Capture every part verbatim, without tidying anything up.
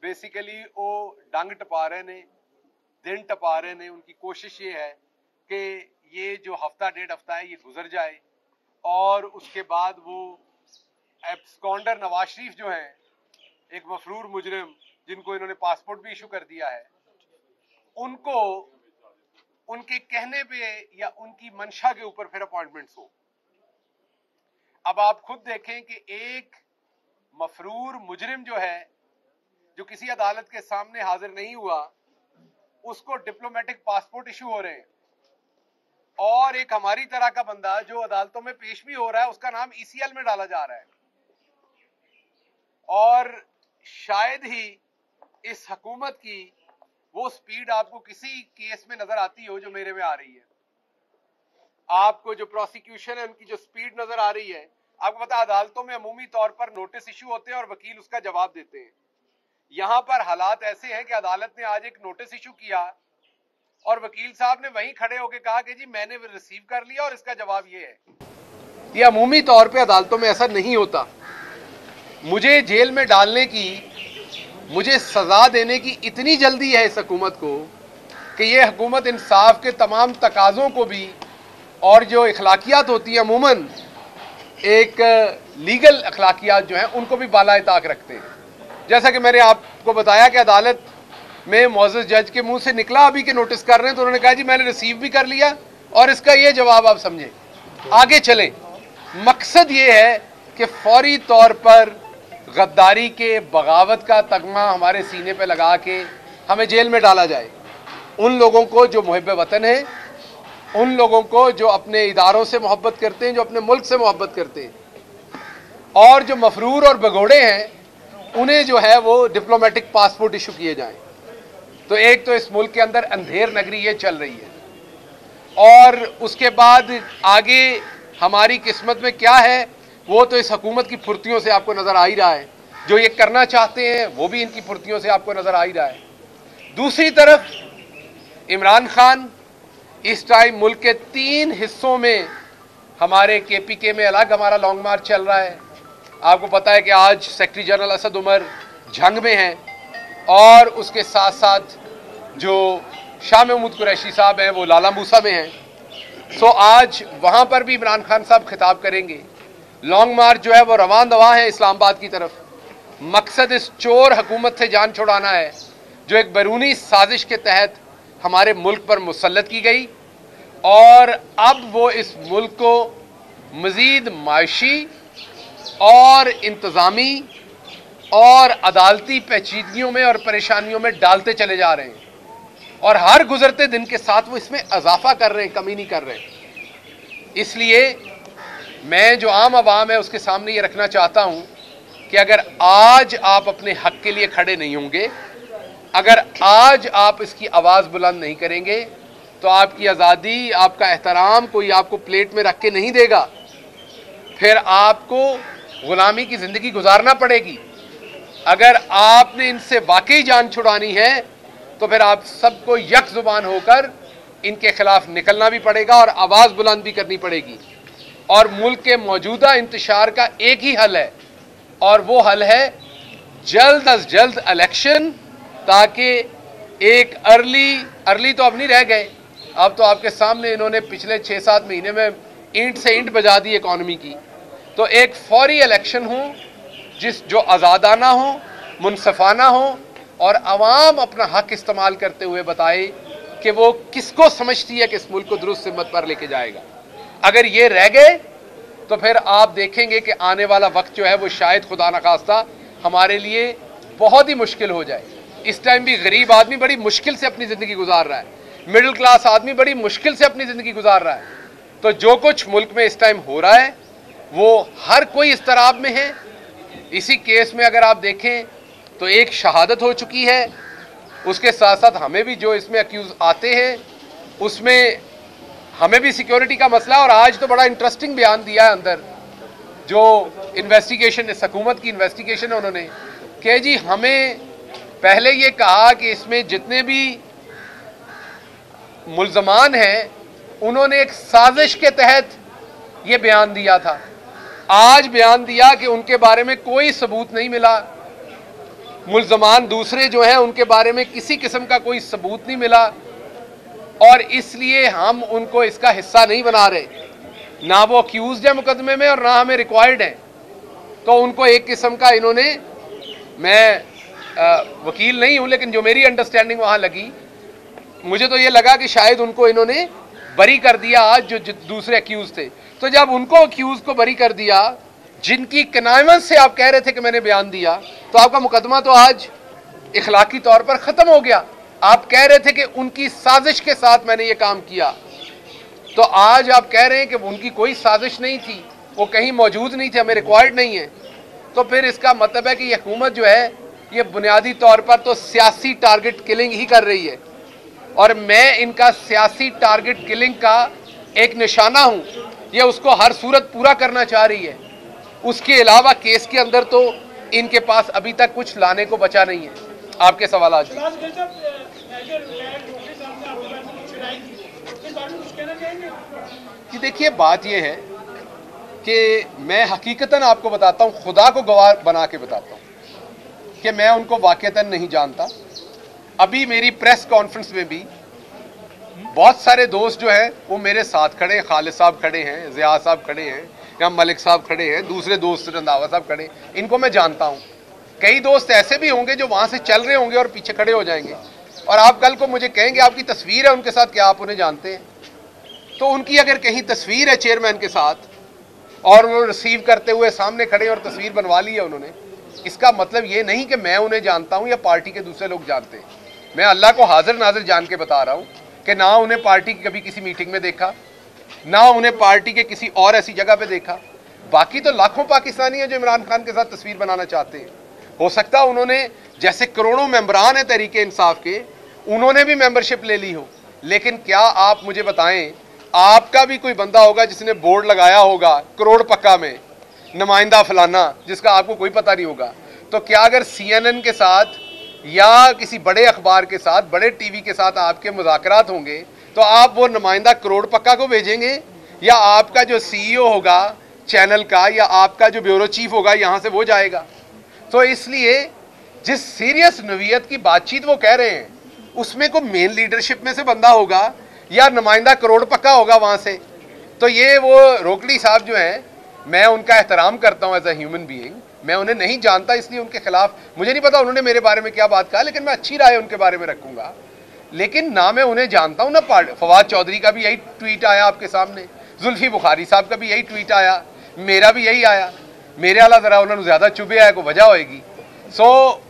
Basically वो डंग टपा रहे ने, दिन टपा रहे ने। उनकी कोशिश ये है कि ये जो हफ्ता डेढ़ हफ्ता है ये गुजर जाए और उसके बाद वो एब्सकॉन्डर नवाज शरीफ जो हैं, एक मफरूर मुजरिम जिनको इन्होंने पासपोर्ट भी इशू कर दिया है, उनको उनके कहने पे या उनकी मंशा के ऊपर फिर अपॉइंटमेंट्स हो। अब आप खुद देखें कि एक मफरूर मुजरिम जो है, जो किसी अदालत के सामने हाजिर नहीं हुआ, उसको डिप्लोमेटिक पासपोर्ट इशू हो रहे हैं, और एक हमारी तरह का बंदा जो अदालतों में पेश भी हो रहा है उसका नाम ईसीएल में डाला जा रहा है। और शायद ही इस हुकूमत की वो स्पीड आपको किसी केस में नजर आती हो जो मेरे में आ रही है। आपको जो प्रोसिक्यूशन है उनकी जो स्पीड नजर आ रही है, आपको पता है अदालतों में अमूमी तौर पर नोटिस इशू होते हैं और वकील उसका जवाब देते हैं। यहां पर हालात ऐसे हैं कि अदालत ने आज एक नोटिस इशू किया और वकील साहब ने वहीं खड़े होकर कहा कि जी मैंने रिसीव कर लिया और इसका जवाब ये है। ये अमूमी तौर पे अदालतों में ऐसा नहीं होता। मुझे जेल में डालने की, मुझे सजा देने की इतनी जल्दी है इस हुकूमत को कि ये हुकूमत इंसाफ के तमाम तकाज़ों को भी, और जो अखलाकियात होती है अमूमन एक लीगल अखलाकियात जो हैं, उनको भी बाला ताक रखते हैं। जैसा कि मैंने आपको बताया कि अदालत में मौजूद जज के मुंह से निकला अभी के नोटिस कर रहे हैं, तो उन्होंने कहा जी मैंने रिसीव भी कर लिया और इसका ये जवाब आप समझें, आगे चलें। मकसद ये है कि फौरी तौर पर गद्दारी के, बगावत का तगमा हमारे सीने पे लगा के हमें जेल में डाला जाए। उन लोगों को जो मुहिब वतन है, उन लोगों को जो अपने इदारों से मोहब्बत करते हैं, जो अपने मुल्क से मोहब्बत करते हैं, और जो मफरूर और भगोड़े हैं, उन्हें जो है वो डिप्लोमेटिक पासपोर्ट इशू किए जाएं। तो एक तो इस मुल्क के अंदर अंधेर नगरी ये चल रही है, और उसके बाद आगे हमारी किस्मत में क्या है वो तो इस हुकूमत की फुर्तियों से आपको नजर आ ही रहा है। जो ये करना चाहते हैं वो भी इनकी फुर्तियों से आपको नजर आ ही रहा है। दूसरी तरफ इमरान खान इस टाइम मुल्क के तीन हिस्सों में, हमारे के पी के में अलग हमारा लॉन्ग मार्च चल रहा है। आपको पता है कि आज सेक्रेटरी जनरल असद उमर जंग में हैं, और उसके साथ साथ जो शाह महमूद कुरैशी साहब हैं वो लाला मूसा में हैं। सो आज वहाँ पर भी इमरान खान साहब खिताब करेंगे। लॉन्ग मार्च जो है वो रवान दवा है इस्लामाबाद की तरफ। मकसद इस चोर हुकूमत से जान छुड़ाना है जो एक बैरूनी साजिश के तहत हमारे मुल्क पर मुसल्लत की गई, और अब वो इस मुल्क को मज़ीद माशी और इंतज़ामी और अदालती पेचीदगियों में और परेशानियों में डालते चले जा रहे हैं, और हर गुजरते दिन के साथ वो इसमें इजाफा कर रहे हैं, कमी नहीं कर रहे हैं। इसलिए मैं जो आम आवाम है उसके सामने ये रखना चाहता हूँ कि अगर आज आप अपने हक के लिए खड़े नहीं होंगे, अगर आज आप इसकी आवाज़ बुलंद नहीं करेंगे, तो आपकी आज़ादी, आपका एहतराम कोई आपको प्लेट में रख के नहीं देगा। फिर आपको गुलामी की ज़िंदगी गुजारना पड़ेगी। अगर आपने इनसे वाकई जान छुड़ानी है तो फिर आप सबको यक ज़ुबान होकर इनके खिलाफ निकलना भी पड़ेगा और आवाज़ बुलंद भी करनी पड़ेगी। और मुल्क के मौजूदा इंतशार का एक ही हल है, और वो हल है जल्द अज जल्द इलेक्शन, ताकि एक अर्ली अर्ली तो अब नहीं रह गए, अब तो आपके सामने इन्होंने पिछले छः सात महीने में ईंट से ईंट बजा दी इकॉनमी की। तो एक फौरी इलेक्शन हो जिस जो आज़ादाना हो, मुनसफाना हो, और आवाम अपना हक इस्तेमाल करते हुए बताए कि वो किसको समझती है कि इस मुल्क को दुरुस्त सिमत पर लेके जाएगा। अगर ये रह गए तो फिर आप देखेंगे कि आने वाला वक्त जो है वो शायद खुदा न खास्ता हमारे लिए बहुत ही मुश्किल हो जाए। इस टाइम भी गरीब आदमी बड़ी मुश्किल से अपनी ज़िंदगी गुजार रहा है, मिडिल क्लास आदमी बड़ी मुश्किल से अपनी ज़िंदगी गुजार रहा है। तो जो कुछ मुल्क में इस टाइम हो रहा है वो हर कोई इस्तराब में है। इसी केस में अगर आप देखें तो एक शहादत हो चुकी है, उसके साथ साथ हमें भी जो इसमें अक्यूज़ आते हैं उसमें हमें भी सिक्योरिटी का मसला। और आज तो बड़ा इंटरेस्टिंग बयान दिया है अंदर जो इन्वेस्टिगेशन, इस हुकूमत की इन्वेस्टिगेशन है, उन्होंने कि जी हमें पहले ये कहा कि इसमें जितने भी मुल्ज़मान हैं उन्होंने एक साजिश के तहत ये बयान दिया था। आज बयान दिया कि उनके बारे में कोई सबूत नहीं मिला, मुल्ज़मान दूसरे जो हैं उनके बारे में किसी किस्म का कोई सबूत नहीं मिला और इसलिए हम उनको इसका हिस्सा नहीं बना रहे, ना वो अक्यूज्ड है मुकदमे में और ना हमें रिक्वायर्ड है। तो उनको एक किस्म का इन्होंने, मैं आ, वकील नहीं हूं लेकिन जो मेरी अंडरस्टैंडिंग वहां लगी, मुझे तो ये लगा कि शायद उनको इन्होंने बरी कर दिया आज जो, जो दूसरे अक्यूज थे। तो जब उनको अक्यूज को बरी कर दिया जिनकी कनाइमत से आप कह रहे थे कि मैंने बयान दिया, तो आपका मुकदमा तो आज इखलाकी तौर पर ख़त्म हो गया। आप कह रहे थे कि उनकी साजिश के साथ मैंने ये काम किया, तो आज आप कह रहे हैं कि उनकी कोई साजिश नहीं थी, वो कहीं मौजूद नहीं थे, हमें रिक्वायर्ड नहीं है। तो फिर इसका मतलब है कि ये हुकूमत जो है ये बुनियादी तौर पर तो सियासी टारगेट किलिंग ही कर रही है और मैं इनका सियासी टारगेट किलिंग का एक निशाना हूं। ये उसको हर सूरत पूरा करना चाह रही है। उसके अलावा केस के अंदर तो इनके पास अभी तक कुछ लाने को बचा नहीं है। आपके सवाल आज जी, देखिए बात यह है कि मैं हकीकतन आपको बताता हूं, खुदा को गवाह बना के बताता हूं कि मैं उनको वाकईतन नहीं जानता। अभी मेरी प्रेस कॉन्फ्रेंस में भी बहुत सारे दोस्त जो हैं वो मेरे साथ खड़े हैं, खालिद साहब खड़े हैं, ज़िया साहब खड़े हैं, या मलिक साहब खड़े हैं, दूसरे दोस्त रंधावा साहब खड़े, इनको मैं जानता हूं। कई दोस्त ऐसे भी होंगे जो वहां से चल रहे होंगे और पीछे खड़े हो जाएंगे और आप कल को मुझे कहेंगे आपकी तस्वीर है उनके साथ, क्या आप उन्हें जानते हैं? तो उनकी अगर कहीं तस्वीर है चेयरमैन के साथ और वो रिसीव करते हुए सामने खड़े और तस्वीर बनवा ली है उन्होंने, इसका मतलब ये नहीं कि मैं उन्हें जानता हूं या पार्टी के दूसरे लोग जानते हैं। मैं अल्लाह को हाजिर नाजिर जान के बता रहा हूं कि ना उन्हें पार्टी की कभी किसी मीटिंग में देखा, ना उन्हें पार्टी के किसी और ऐसी जगह पे देखा। बाकी तो लाखों पाकिस्तानी हैं जो इमरान खान के साथ तस्वीर बनाना चाहते हैं। हो सकता है उन्होंने, जैसे करोड़ों मेंबरान हैं तहरीके इंसाफ के, उन्होंने भी मेंबरशिप ले ली हो, लेकिन क्या आप मुझे बताएं आपका भी कोई बंदा होगा जिसने बोर्ड लगाया होगा करोड़ पक्का में नुमाइंदा फलाना, जिसका आपको कोई पता नहीं होगा? तो क्या अगर सी एन एन के साथ या किसी बड़े अखबार के साथ, बड़े टीवी के साथ आपके मुज़ाकरात होंगे तो आप वो नुमाइंदा करोड़ पक्का को भेजेंगे, या आपका जो सी ई ओ होगा चैनल का या आपका जो ब्यूरो चीफ होगा यहाँ से वो जाएगा? तो इसलिए जिस सीरियस नवीयत की बातचीत वो कह रहे हैं उसमें को मेन लीडरशिप में से बंदा होगा या नुमाइंदा करोड़ पक्का होगा वहाँ से। तो ये वो रोकड़ी साहब जो हैं, मैं उनका एहतराम करता हूँ एज अ ह्यूमन बीइंग, मैं उन्हें नहीं जानता इसलिए उनके खिलाफ मुझे नहीं पता उन्होंने मेरे बारे में क्या बात कहा, लेकिन मैं अच्छी राय उनके बारे में रखूंगा। लेकिन ना मैं उन्हें जानता हूँ ना पार्टी। फवाद चौधरी का भी यही ट्वीट आया आपके सामने, जुल्फी बुखारी साहब का भी यही ट्वीट आया, मेरा भी यही आया। मेरे वाला जरा उन्होंने ज्यादा चुभे आया, को वजह होएगी। सो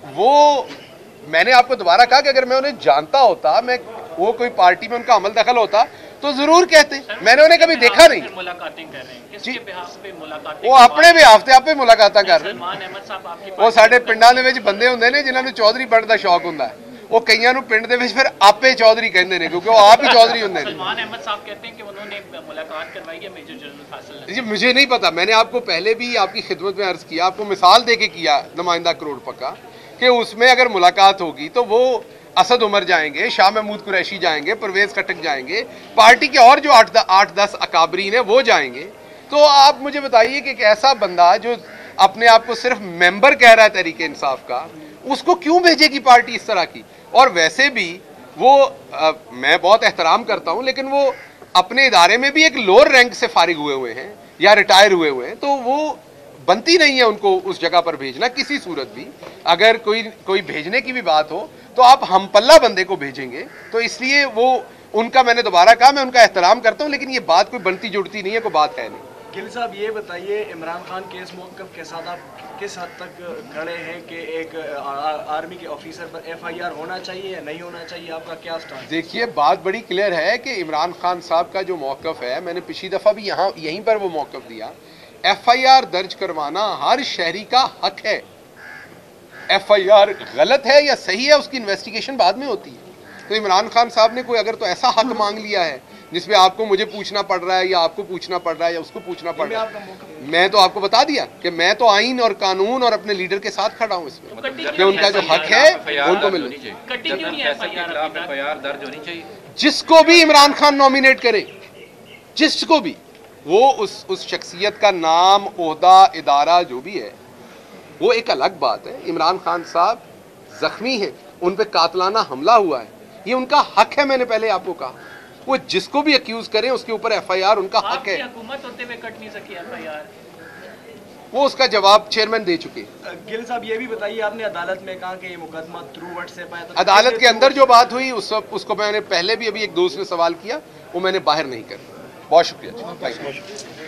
वो मैंने आपको दोबारा कहा कि अगर मैं उन्हें जानता होता, मैं वो कोई पार्टी में उनका अमल दखल होता तो जरूर कहते। मैंने उन्हें कभी देखा नहीं। मुलाकातें कर रहे हैं, किसके बिहाफ पे मुलाकातें? वो अपने बिहाफ ते आपे मुलाकातां कर रहे हैं। वो साडे पिंडां दे विच बंदे हुंदे ने जिन्हां नूं चौधरी बनण दा शौक हुंदा है, वो कईयां नूं पिंड दे विच फिर आपे चौधरी कहंदे ने क्योंकि वो आप ही चौधरी हुंदे ने। सलमान अहमद साहब कहते हैं कि उन्होंने मुलाकात करवाई है मेजर जनरल फासिल ने। जी मुझे नहीं पता, मैंने आपको पहले भी आपकी खिदमत में अर्ज किया, आपको मिसाल दे के किया नुमाइंदा करोड़ पक्का, कि उसमें अगर मुलाकात होगी तो वो असद उमर जाएंगे, शाह महमूद कुरैशी जाएंगे, परवेज खटक जाएंगे, पार्टी के और जो आठ आठ दस अकाबरीन है वो जाएंगे। तो आप मुझे बताइए कि एक ऐसा बंदा जो अपने आप को सिर्फ मेंबर कह रहा है तहरीके इंसाफ का, उसको क्यों भेजेगी पार्टी इस तरह की? और वैसे भी वो आ, मैं बहुत एहतराम करता हूं, लेकिन वो अपने इदारे में भी एक लोअर रैंक से फारिग हुए हुए हैं या रिटायर हुए हुए हैं, तो वो बनती नहीं है उनको उस जगह पर भेजना किसी सूरत भी। अगर कोई कोई भेजने की भी बात हो तो आप हमपल्ला बंदे को भेजेंगे। तो इसलिए वो उनका, मैंने दोबारा कहा, मैं उनका एहतराम करता हूं, लेकिन ये बात कोई बनती जुड़ती नहीं है, कोई बात है नहीं। गिल साहब ये बताइए, इमरान खान केस मौक़िफ़ के साथ आप किस हद तक खड़े हैं कि एक आर्मी के ऑफिसर पर एफ आई आर होना चाहिए या नहीं होना चाहिए? आपका क्या स्टांस? देखिए बात बड़ी क्लियर है कि इमरान खान साहब का जो मौक़िफ़ है, मैंने पिछली दफ़ा भी यहाँ यहीं पर वो मौक़िफ़ दिया, एफ आई आर दर्ज करवाना हर शहरी का हक है। एफ आई आर गलत है या सही है उसकी इन्वेस्टिगेशन बाद में होती है। तो इमरान खान साहब ने कोई अगर तो ऐसा हक मांग लिया है जिसमें आपको मुझे पूछना पड़ रहा है या आपको पूछना पड़ रहा है या उसको पूछना पड़ रहा है, मैं तो आपको बता दिया कि मैं तो आइन और कानून और अपने लीडर के साथ खड़ा हूँ इसमें, कि उनका जो हक है उनको मिलना चाहिए। जिसको भी इमरान खान नॉमिनेट करे, जिसको भी, वो उस उस शख्सियत का नाम, ओहदा, इदारा जो भी है वो एक अलग बात है। इमरान खान साहब जख्मी हैं, उन पे कातलाना हमला हुआ है, ये उनका हक है। मैंने पहले आपको कहा, वो जिसको भी अक्यूज करें उसके ऊपर एफ आई आर उनका हक है। हुकूमत होते हुए कट नहीं सकी एफ आई आर, वो उसका जवाब चेयरमैन दे चुके। गिल साहब ये भी बताइए, आपने अदालत में कहा कि ये मुकदमा थ्रू व्हाट्सएप आया था, अदालत के अंदर जो बात हुई उस उसको मैंने पहले भी अभी एक दोस्त ने सवाल किया, वो मैंने बाहर नहीं कर। बहुत शुक्रिया।